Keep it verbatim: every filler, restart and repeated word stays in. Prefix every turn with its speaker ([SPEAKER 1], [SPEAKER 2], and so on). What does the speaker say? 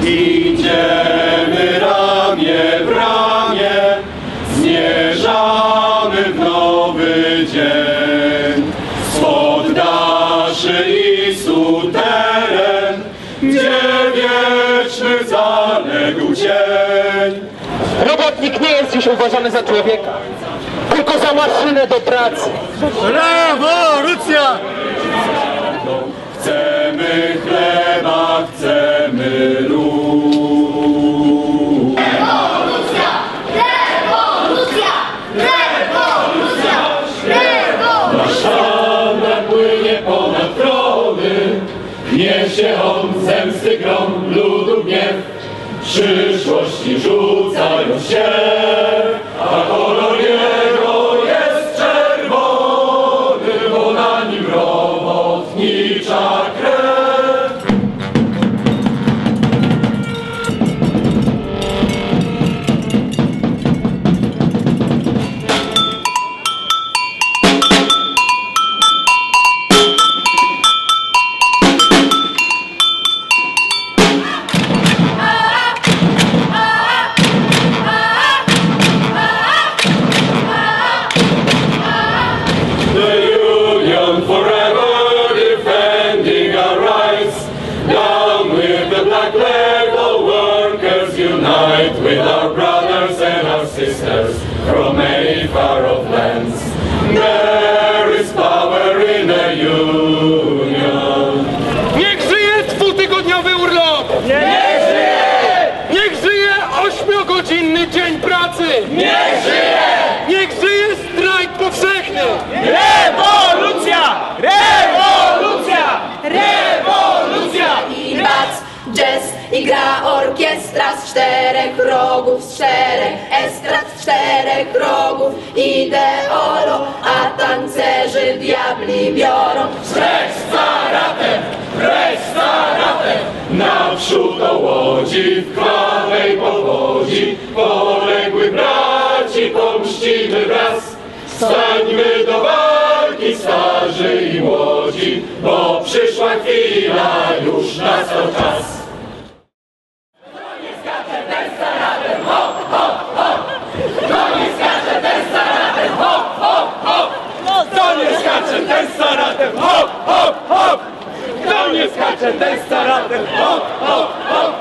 [SPEAKER 1] Idziemy ramię w ramię, zmierzamy w nowy dzień. Z poddaszy i suteren, gdzie wieczny zaległ cień.
[SPEAKER 2] Robotnik nie jest dziś uważany za człowieka, tylko za maszynę do pracy.
[SPEAKER 3] Rewolucja!
[SPEAKER 1] Chcemy chleba, chcemy lód.
[SPEAKER 4] Rewolucja! Rewolucja! Rewolucja! Rewolucja!
[SPEAKER 1] Nasz sztandar płynie ponad trony, niesie on zemsty grom, ludu gniew. Przyszłości rzucają się, a kolor jego jest czerwony, bo na nim robotnicza krew. Forever defending our rights, down with the black flag, all workers unite with our brothers and our sisters from many far off lands. There is power in the union.
[SPEAKER 2] Niech żyje dwutygodniowy urlop!
[SPEAKER 3] Niech żyje!
[SPEAKER 2] Niech żyje ośmiogodzinny dzień pracy!
[SPEAKER 3] Niech żyje!
[SPEAKER 2] Niech żyje strajk powszechny!
[SPEAKER 3] Rewolucja! Rewolucja! Rewolucja!
[SPEAKER 4] I bac, jazz i gra orkiestra z czterech rogów, z czterech estrad, z czterech rogów. Ideolo, a tancerzy diabli biorą.
[SPEAKER 1] Precz z taratem, precz z taratem, naprzód do łodzi, w krwawej powodzi, poległych braci pomścimy wraz. Stańmy do walki, starzy i młodzi, bo przyszła chwila, już nastał czas. Kto nie skacze, ten z taratem, hop, hop, hop. Kto nie skacze, ten z taratem, hop, hop, hop. Kto nie skacze, ten z taratem, hop, hop, hop. Kto nie skacze, ten z taratem, hop, hop, hop.